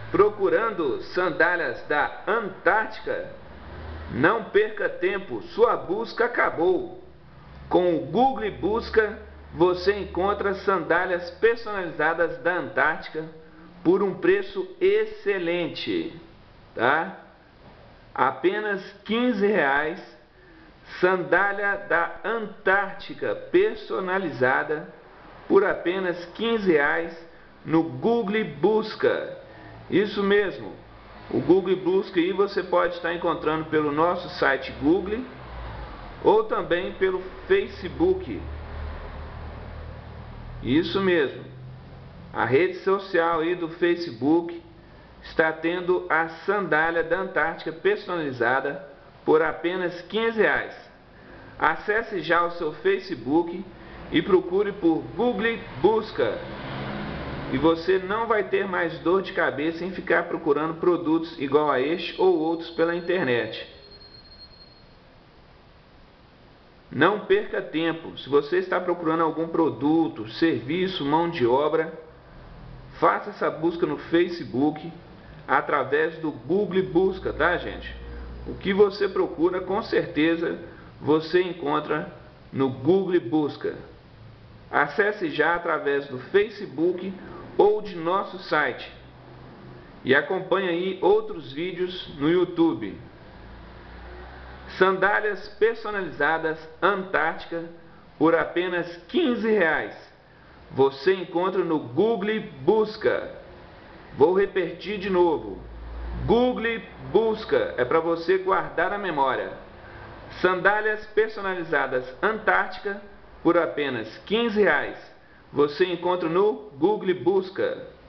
Procurando sandálias da Antártica? Não perca tempo, sua busca acabou. Com o Google Busca, você encontra sandálias personalizadas da Antártica por um preço excelente, tá? Apenas R$ 15, sandália da Antártica personalizada por apenas R$ 15 no Google Busca. Isso mesmo, o Google Busca aí você pode estar encontrando pelo nosso site Google ou também pelo Facebook. Isso mesmo, a rede social aí do Facebook está tendo a sandália da Antártica personalizada por apenas R$ 15. Acesse já o seu Facebook e procure por Google Busca. E você não vai ter mais dor de cabeça em ficar procurando produtos igual a este ou outros pela internet. Não perca tempo. Se você está procurando algum produto, serviço, mão de obra, faça essa busca no Facebook através do Google Busca, tá, gente? O que você procura, com certeza, você encontra no Google Busca. Acesse já através do Facebook ou de nosso site e acompanhe aí outros vídeos no YouTube. Sandálias personalizadas Antártica por apenas R$ 15. Você encontra no Google Busca. Vou repetir de novo. Google Busca é para você guardar na memória. Sandálias personalizadas Antártica por apenas R$ 15. Você encontra no Google Busca.